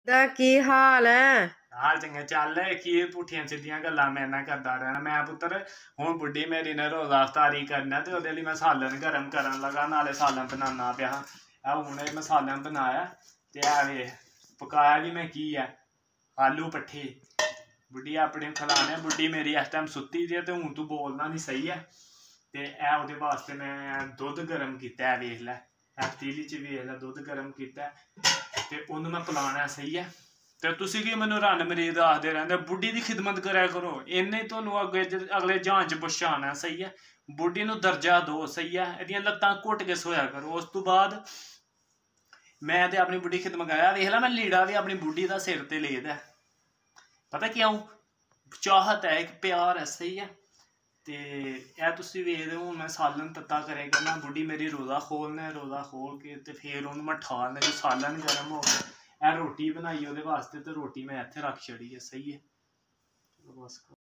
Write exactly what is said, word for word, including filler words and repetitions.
ਦਾ ਕੀ ਹਾਲ ਹੈ? हाल चंगा चल की पुठियां सीधियां गल्लां मेरे नाल करदा रहना। मैं पुत्तर हुण बुड्ढी मेरी ने रोज़ा अफ्तारी करना ते ओहदे लई मैं सालन गर्म करन लगा, नाले सालन बनाना पिया हा। हुणे मैं सालन बनाया ते ऐ वेख पकाया भी मैं की है आलू पट्ठे बुड्ढी अपने खलाने। बुड्ढी मेरी इस टाइम सुत्ती दी है ते हुण तू बोलना नहीं सही है। ते ऐ ओहदे वास्ते मैं दुद्ध गर्म कीता है, वेख लै ऐ पतीली च वेख लै दुद्ध गर्म कीता ते ओनू मैं पिलाना सही है। तो तुसी की मैनू रन मरीद आखते रहते बुढ़ी की खिदमत करा करो, इन्हें तुहानू अगे अगले जहान च पहुँचाना सही है। बुढ़ी नू दर्जा दो सही है, एदियां लत्तां घुट के सोया करो। उस तो बाद मैं तो अपनी बुढ़ी खिदमत कराया, वेख ला मैं लीड़ा भी अपनी बुढ़ी का सिर ते लेदा है। पता क्यों? चाहत है, एक प्यार है, सही है। ते ऐ तुसी वेखदे हूँ मैं सालन तत्ता करे करना। बुढ़ी मेरी रोज़ा खोलना, रोज़ा खोल के ते फिर उन्हूं मैं ठालना जो सालन गर्म हो गया। ए रोटी बनाई ओहदे वास्ते ते रोटी मैं इत्थे रख छड़ी है, सही है। बस।